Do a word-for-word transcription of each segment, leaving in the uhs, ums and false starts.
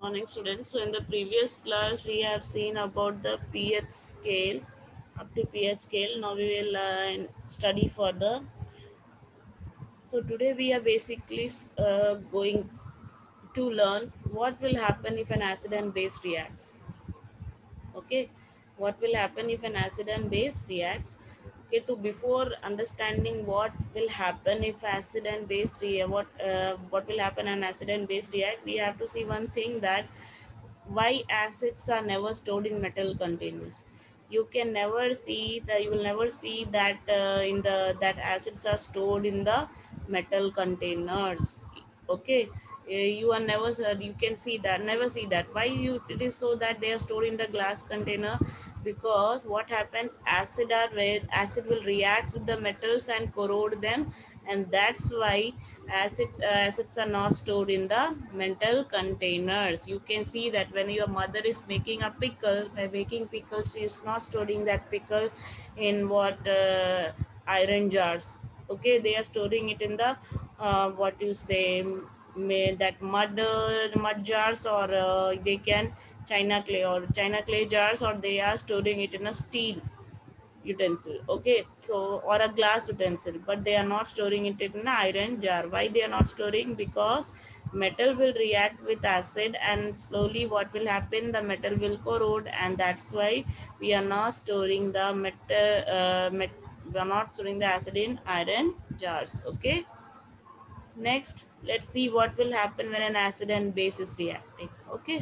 Morning students. So in the previous class we have seen about the pH scale, up to pH scale. Now we will uh, study further. So today we are basically uh, going to learn what will happen if an acid and base reacts. Okay, what will happen if an acid and base reacts. Okay, to before understanding what will happen if acid and base react, what uh, what will happen an acid and base react, we have to see one thing, that why acids are never stored in metal containers. You can never see that, you will never see that uh, in the that acids are stored in the metal containers. Okay, uh, you are never uh, you can see that, never see that. Why you, it is so that they are stored in the glass container? Because what happens, acid are where acid will react with the metals and corrode them, and that's why acid uh, acids are not stored in the metal containers. You can see that when your mother is making a pickle, by making pickle, she is not storing that pickle in what uh, iron jars. Okay, they are storing it in the uh, what you say, may that mud uh, mud jars, or uh, they can china clay or china clay jars, or they are storing it in a steel utensil. Okay, so or a glass utensil, but they are not storing it in an iron jar. Why they are not storing? Because metal will react with acid, and slowly what will happen, the metal will corrode, and that's why we are not storing the metal uh, met, we are not storing the acid in iron jars. Okay, next let's see what will happen when an acid and base is reacting. Okay,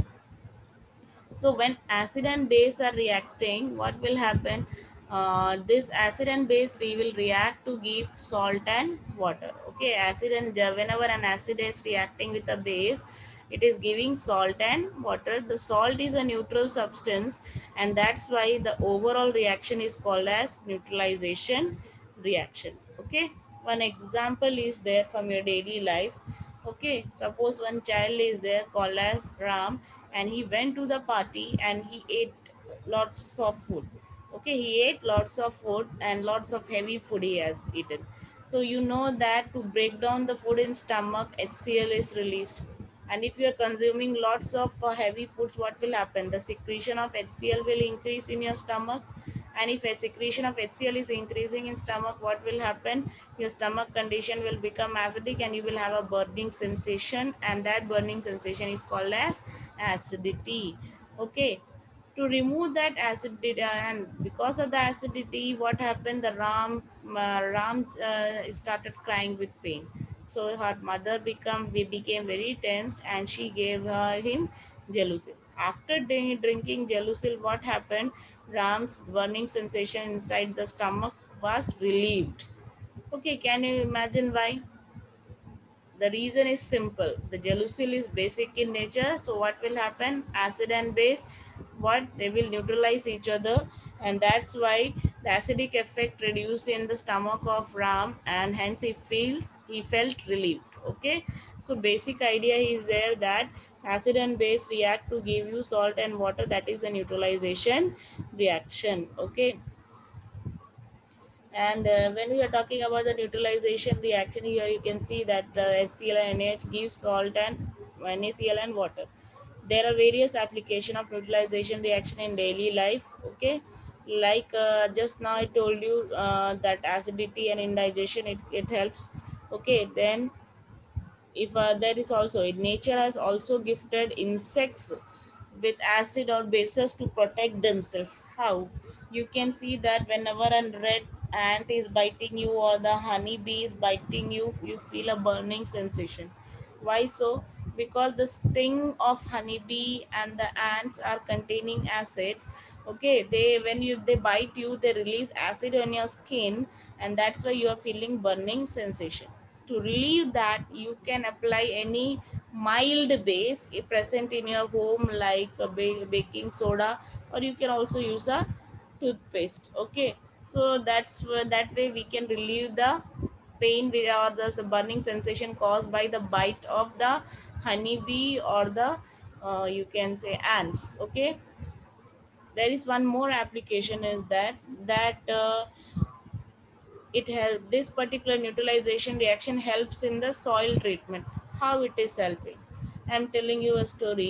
so when acid and base are reacting, what will happen? Uh, this acid and base re will react to give salt and water. Okay, acid and uh, whenever an acid is reacting with a base, it is giving salt and water. The salt is a neutral substance, and that's why the overall reaction is called as neutralization reaction. Okay, one example is there from your daily life. Okay, suppose one child is there called as Ram, and he went to the party and he ate lots of food. Okay, he ate lots of food, and lots of heavy food he has eaten. So you know that to break down the food in stomach, H C l is released. And if you are consuming lots of uh, heavy foods, what will happen? The secretion of H C l will increase in your stomach, and if a secretion of H C l is increasing in stomach, what will happen? Your stomach condition will become acidic, and you will have a burning sensation, and that burning sensation is called as acidity. Okay, to remove that acidity, and because of the acidity, what happened, the ram uh, ram uh, started crying with pain. So her mother become we became very tensed, and she gave uh, him Gelusil. After drinking Gelusil, what happened? Ram's burning sensation inside the stomach was relieved. Okay, can you imagine why? The reason is simple. The Gelusil is basic in nature. So what will happen? Acid and base, what? They will neutralize each other, and that's why the acidic effect reduced in the stomach of Ram, and hence he feel he felt relieved. Okay. So basic idea is there, that acid and base react to give you salt and water. That is the neutralization reaction. Okay. And uh, when we are talking about the neutralization reaction, here you can see that uh, HCl and NaH gives salt and NaCl and water. There are various application of neutralization reaction in daily life. Okay, like uh, just now I told you uh, that acidity and indigestion, it, it helps. Okay, then if uh, there is also, nature has also gifted insects with acid or bases to protect themselves. How? You can see that whenever a red ant is biting you, or the honey bee is biting you, you feel a burning sensation. Why so? Because the sting of honeybee and the ants are containing acids. Okay, they, when you they bite you, they release acid on your skin, and that's why you are feeling burning sensation. To relieve that, you can apply any mild base present in your home, like a baking soda, or you can also use a toothpaste. Okay, so that's that way we can relieve the pain or the burning sensation caused by the bite of the honeybee, or the uh, you can say ants. Okay, there is one more application, is that that uh, it help this particular neutralization reaction helps in the soil treatment. How it is helping? I'm telling you a story.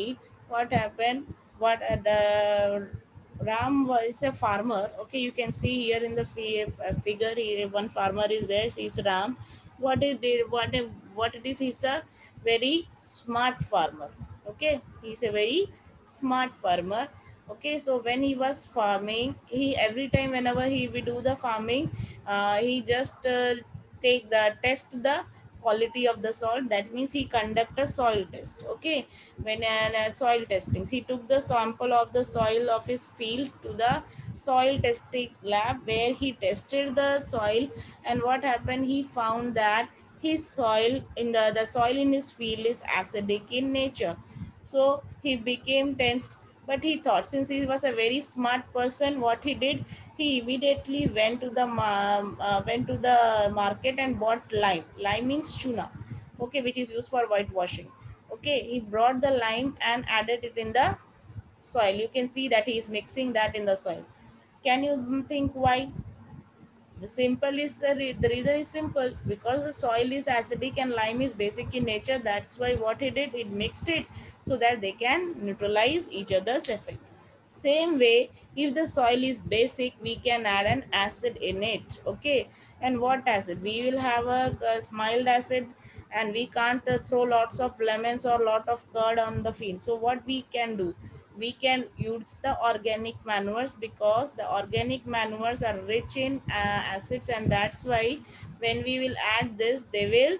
what happened, what uh, the Ram was a farmer. Okay, you can see here in the fi- uh, figure here one farmer is there, he's Ram. What it did, what it- what it is, he's a very smart farmer. Okay, he's a very smart farmer. Okay, so when he was farming, he every time whenever he will do the farming, uh, he just uh, take the test the quality of the soil. That means he conduct a soil test. Okay, when an uh, soil testing, he took the sample of the soil of his field to the soil testing lab where he tested the soil. And what happened, he found that his soil in the the soil in his field is acidic in nature. So he became tensed, but he thought, since he was a very smart person, what he did, he immediately went to the ma- uh, went to the market and bought lime. Lime means chuna, okay, which is used for whitewashing. Okay, he brought the lime and added it in the soil. You can see that he is mixing that in the soil. Can you think why? The simple is the, re- the reason is simple, because the soil is acidic and lime is basic in nature. That's why what he did, it mixed it so that they can neutralize each other's effect. Same way, if the soil is basic, we can add an acid in it. Okay, and what acid? We will have a, a mild acid, and we can't uh, throw lots of lemons or lot of curd on the field. So what we can do, we can use the organic manures, because the organic manures are rich in uh, acids, and that's why when we will add this, they will,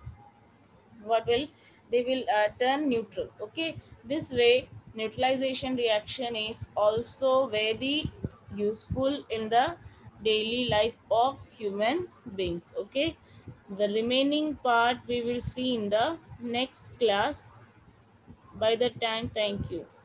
what will, they will uh, turn neutral. Okay, this way neutralization reaction is also very useful in the daily life of human beings. Okay, the remaining part we will see in the next class. By the time, thank you.